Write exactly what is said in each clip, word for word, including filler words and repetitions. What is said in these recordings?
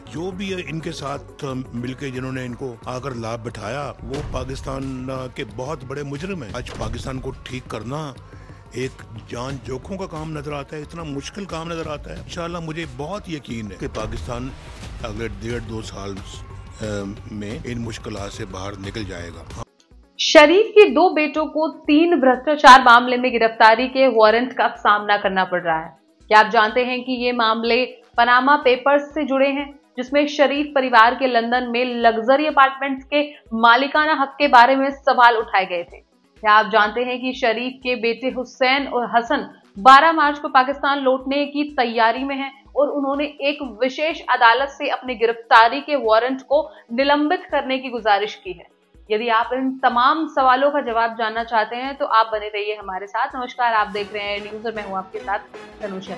जो भी इनके साथ मिलके जिन्होंने इनको आकर लाभ बिठाया वो पाकिस्तान के बहुत बड़े मुजरिम हैं। आज पाकिस्तान को ठीक करना एक जान जोखों का काम नजर आता है, इतना मुश्किल काम नजर आता है। इंशाल्लाह मुझे बहुत यकीन है कि पाकिस्तान अगले डेढ़ दो साल में इन मुश्किलात से बाहर निकल जाएगा। शरीफ के दो बेटों को तीन भ्रष्टाचार मामले में गिरफ्तारी के वारंट का सामना करना पड़ रहा है। क्या आप जानते हैं कि ये मामले पनामा पेपर्स से जुड़े हैं, जिसमें शरीफ परिवार के लंदन में लग्जरी अपार्टमेंट्स के मालिकाना हक के बारे में सवाल उठाए गए थे। क्या आप जानते हैं कि शरीफ के बेटे हुसैन और हसन बारह मार्च को पाकिस्तान लौटने की तैयारी में हैं और उन्होंने एक विशेष अदालत से अपनी गिरफ्तारी के वारंट को निलंबित करने की गुजारिश की है। यदि आप इन तमाम सवालों का जवाब जानना चाहते हैं तो आप बने रहिए हमारे साथ। नमस्कार, आप देख रहे हैं न्यूज़ और मैं हूं आपके साथ तनुषा।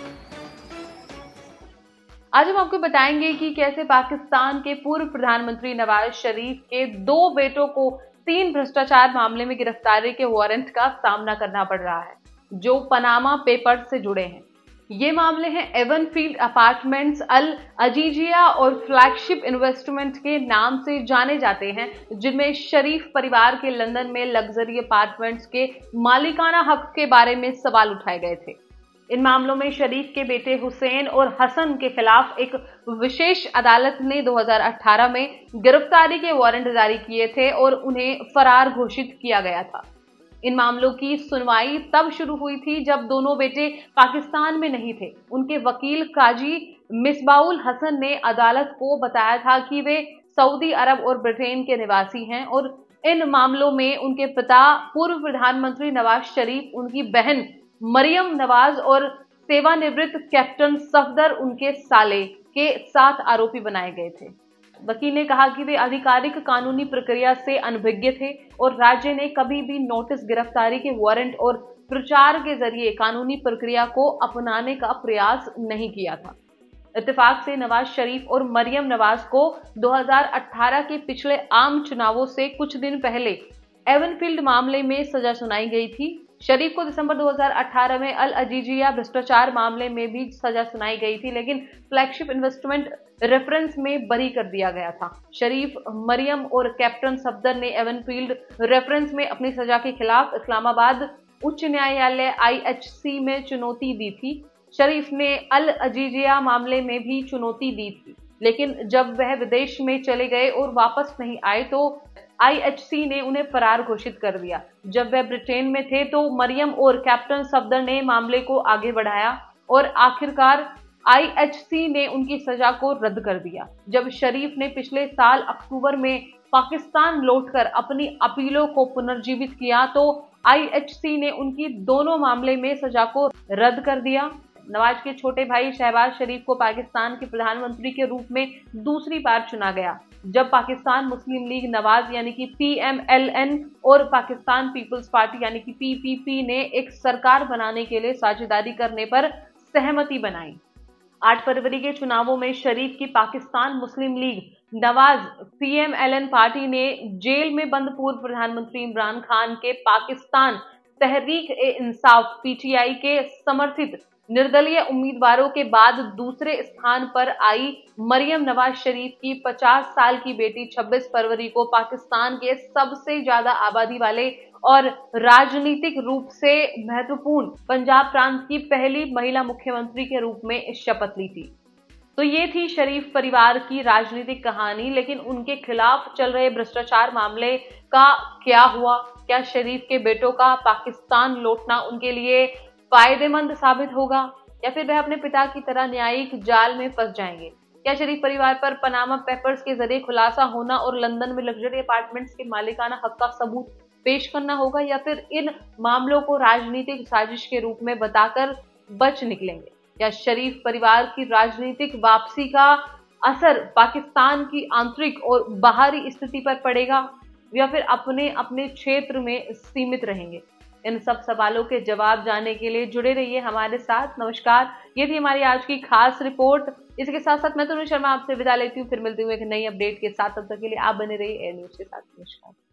आज हम आपको बताएंगे कि कैसे पाकिस्तान के पूर्व प्रधानमंत्री नवाज शरीफ के दो बेटों को तीन भ्रष्टाचार मामले में गिरफ्तारी के वारंट का सामना करना पड़ रहा है, जो पनामा पेपर्स से जुड़े हैं। ये मामले हैं एवनफील्ड अपार्टमेंट्स, अल अजीजिया और फ्लैगशिप इन्वेस्टमेंट के नाम से जाने जाते हैं, जिनमें शरीफ परिवार के लंदन में लग्जरी अपार्टमेंट्स के मालिकाना हक के बारे में सवाल उठाए गए थे। इन मामलों में शरीफ के बेटे हुसैन और हसन के खिलाफ एक विशेष अदालत ने दो हज़ार अठारह में गिरफ्तारी के वारंट जारी किए थे और उन्हें फरार घोषित किया गया था। इन मामलों की सुनवाई तब शुरू हुई थी जब दोनों बेटे पाकिस्तान में नहीं थे। उनके वकील काजी मिसबाउल हसन ने अदालत को बताया था कि वे सऊदी अरब और ब्रिटेन के निवासी हैं और इन मामलों में उनके पिता पूर्व प्रधानमंत्री नवाज शरीफ, उनकी बहन मरियम नवाज और सेवानिवृत्त कैप्टन सफदर उनके साले के साथ आरोपी बनाए गए थे। वकील ने कहा कि वे आधिकारिक कानूनी प्रक्रिया से अनभिज्ञ थे और राज्य ने कभी भी नोटिस, गिरफ्तारी के वारंट और प्रचार के जरिए कानूनी प्रक्रिया को अपनाने का प्रयास नहीं किया था। इत्तेफाक से नवाज शरीफ और मरियम नवाज को दो हज़ार अठारह के पिछले आम चुनावों से कुछ दिन पहले एवनफील्ड मामले में सजा सुनाई गई थी। शरीफ को दिसंबर दो हज़ार अठारह में अल अजीजिया भ्रष्टाचार मामले में भी सजा सुनाई गई थी, लेकिन फ्लैगशिप इन्वेस्टमेंट रेफरेंस में बरी कर दिया गया था। शरीफ, मरियम और कैप्टन सफदर ने एवनफील्ड रेफरेंस में अपनी सजा के खिलाफ इस्लामाबाद उच्च न्यायालय आई एच सी में चुनौती दी थी। शरीफ ने अल अजीजिया मामले में भी चुनौती दी थी, लेकिन जब वह विदेश में चले गए और वापस नहीं आए तो आई एच सी ने उन्हें फरार घोषित कर दिया। जब वह ब्रिटेन में थे तो मरियम और कैप्टन सफदर ने मामले को आगे बढ़ाया और आखिरकार आई एच सी ने उनकी सजा को रद्द कर दिया। जब शरीफ ने पिछले साल अक्टूबर में पाकिस्तान लौटकर अपनी अपीलों को पुनर्जीवित किया तो आई एच सी ने उनकी दोनों मामले में सजा को रद्द कर दिया। नवाज के छोटे भाई शहबाज शरीफ को पाकिस्तान के प्रधानमंत्री के रूप में दूसरी बार चुना गया, जब पाकिस्तान मुस्लिम लीग नवाज यानी कि पी एम एल एन और पाकिस्तान पीपल्स पार्टी यानी कि पी पी पी ने एक सरकार बनाने के लिए साझेदारी करने पर सहमति बनाई। आठ फरवरी के चुनावों में शरीफ की Pakistan Muslim League Nawaz P M L N party ने जेल में बंद पूर्व प्रधानमंत्री इमरान खान के Pakistan Tehreek e Insaf P T I के समर्थित निर्दलीय उम्मीदवारों के बाद दूसरे स्थान पर आई मरियम नवाज शरीफ की पचास साल की बेटी छब्बीस फरवरी को पाकिस्तान के सबसे ज्यादा आबादी वाले और राजनीतिक रूप से महत्वपूर्ण पंजाब प्रांत की पहली महिला मुख्यमंत्री के रूप में शपथ ली थी। तो ये थी शरीफ परिवार की राजनीतिक कहानी, लेकिन उनके खिलाफ चल रहे भ्रष्टाचार मामले का क्या हुआ? क्या शरीफ के बेटों का पाकिस्तान लौटना उनके लिए फायदेमंद साबित होगा या फिर वह अपने पिता की तरह न्यायिक जाल में फंस जाएंगे? क्या शरीफ परिवार पर पनामा पेपर्स के जरिए खुलासा होना और लंदन में लग्जरी अपार्टमेंट्स के मालिकाना हक का सबूत पेश करना होगा या फिर इन मामलों को राजनीतिक साजिश के रूप में बताकर बच निकलेंगे? या शरीफ परिवार की राजनीतिक वापसी का असर पाकिस्तान की आंतरिक और बाहरी स्थिति पर पड़ेगा या फिर अपने अपने क्षेत्र में सीमित रहेंगे? इन सब सवालों के जवाब जानने के लिए जुड़े रहिए हमारे साथ। नमस्कार, ये थी हमारी आज की खास रिपोर्ट। इसके साथ साथ मैं तनुषा शर्मा आपसे विदा लेती हूँ, फिर मिलती हूँ एक नई अपडेट के साथ। तब तक के लिए आप बने रहिए एयर न्यूज के साथ। नमस्कार।